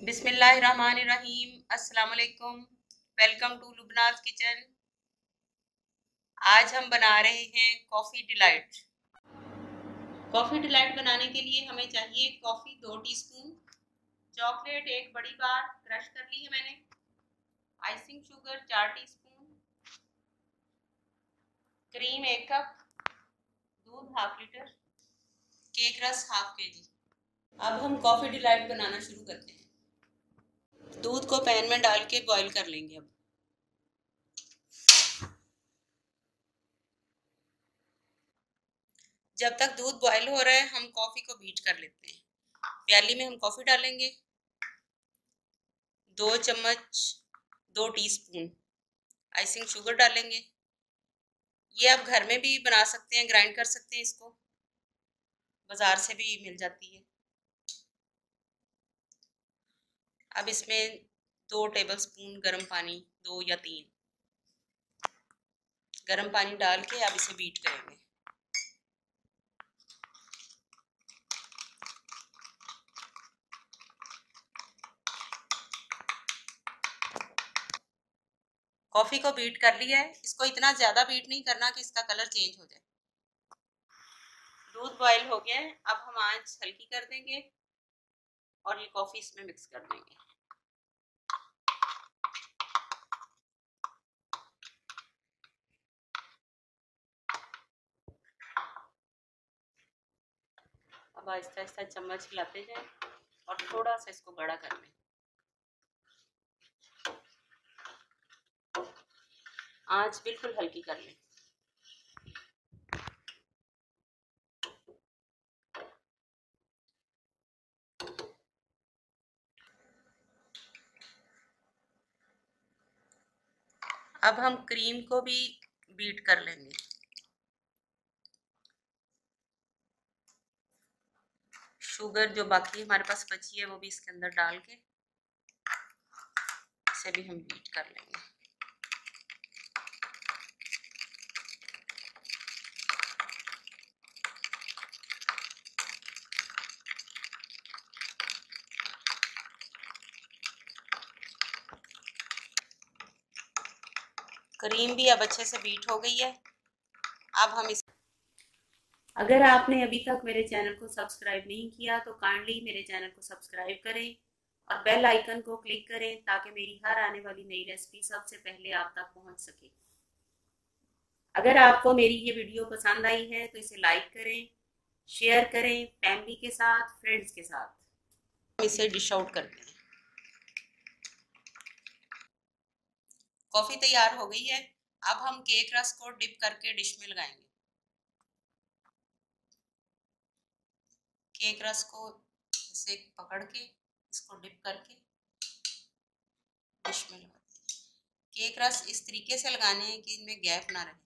बिस्मिल्लाहिर्रहमानिर्रहीम। अस्सलाम वालेकुम। Welcome to Lubna's kitchen. आज हम बना रहे हैं कॉफ़ी डिलाइट। कॉफ़ी डिलाइट बनाने के लिए हमें चाहिए कॉफ़ी 2 टीस्पून, चॉकलेट 1 बड़ी बार क्रश कर ली है मैंने, icing sugar 4 teaspoon, cream 1 cup, दूध half litre, cake rusk half KG. अब हम कॉफ़ी डिलाइट बनाना शुरू करते हैं। दूध को पैन में डाल के बॉईल कर लेंगे। अब जब तक दूध बॉयल हो रहा है हम कॉफ़ी को बीट कर लेते हैं। प्याली में हम कॉफ़ी डालेंगे, 2 चम्मच 2 टीस्पून आइसिंग शुगर डालेंगे। ये आप घर में भी बना सकते हैं, ग्राइंड कर सकते हैं, इसको बाज़ार से भी मिल जाती है। अब इसमें 2 टेबलस्पून गर्म पानी, 2 या 3 गर्म पानी डाल के अब इसे बीट करेंगे। कॉफ़ी को बीट कर लिया है। इसको इतना ज़्यादा बीट नहीं करना कि इसका कलर चेंज हो जाए। दूध बॉयल हो गया है। अब हम आंच हल्की कर देंगे और ये कॉफ़ी इसमें मिक्स कर देंगे। अब आहिस्ता आहिस्ता चम्मच हिलाते जाएं और थोड़ा सा इसको गाढ़ा कर लें। आंच बिल्कुल हल्की कर लें। अब हम क्रीम को भी बीट कर लेंगे। शुगर जो बाकी हमारे पास बची है वो भी इसके अंदर डाल के इसे भी हम बीट कर लेंगे। क्रीम भी अब अच्छे से बीट हो गई है। अब हम इस अगर आपने अभी तक मेरे चैनल को सब्सक्राइब नहीं किया तो काइंडली मेरे चैनल को सब्सक्राइब करें और बेल आइकन को क्लिक करें ताकि मेरी हर आने वाली नई रेसिपी सबसे पहले आप तक पहुंच सके। अगर आपको मेरी ये वीडियो पसंद आई है तो इसे लाइक करें, शेयर करें फैमिली के साथ, फ्रेंड्स के साथ। हम इसे डिश आउट करते हैं। कॉफ़ी तैयार हो गई है। अब हम केक रस को डिप करके डिश में लगाएंगे। केक रस को इसे पकड़ के इसको डिप करके डिश में लगाते हैं। केक रस इस तरीके से लगाने हैं कि इनमें गैप ना रहे।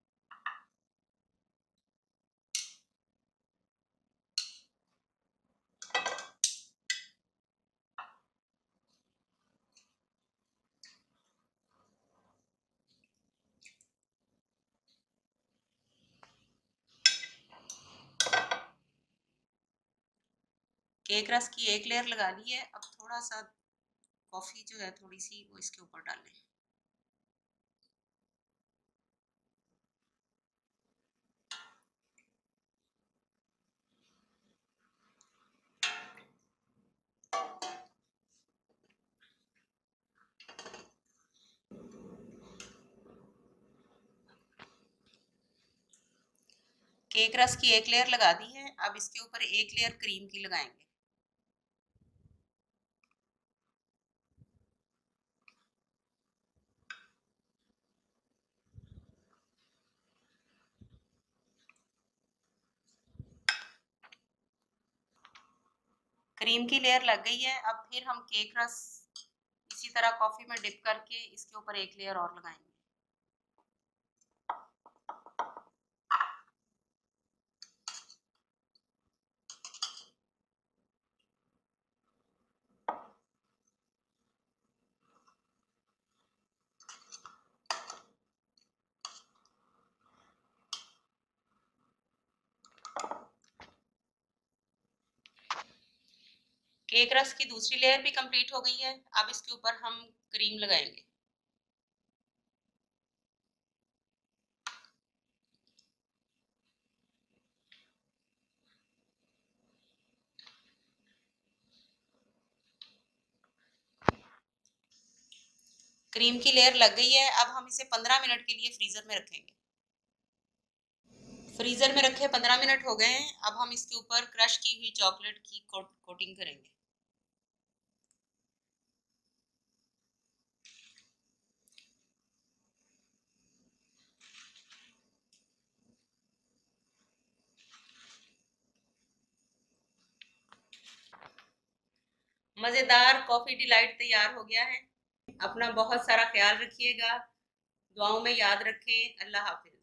केक रस की एक लेयर लगा ली है। अब थोड़ा सा कॉफ़ी जो है थोड़ी सी वो इसके ऊपर डालें। केक रस की एक लेयर लगा दी है। अब इसके ऊपर एक लेयर क्रीम की लगाएंगे। क्रीम की लेयर लग गई है। अब फिर हम केक रस इसी तरह कॉफ़ी में डिप करके इसके ऊपर एक लेयर और लगाएंगे। केक रस की दूसरी लेयर भी कंप्लीट हो गई है। अब इसके ऊपर हम क्रीम लगाएंगे। क्रीम की लेयर लग गई है। अब हम इसे 15 मिनट के लिए फ्रीजर में रखेंगे। फ्रीजर में रखे 15 मिनट हो गए हैं। अब हम इसके ऊपर क्रश की हुई चॉकलेट की कोटिंग करेंगे। मज़ेदार कॉफ़ी डिलाइट तैयार हो गया है। अपना बहुत सारा ख्याल रखिएगा, दुआओं में याद रखें। अल्लाह हाफिज।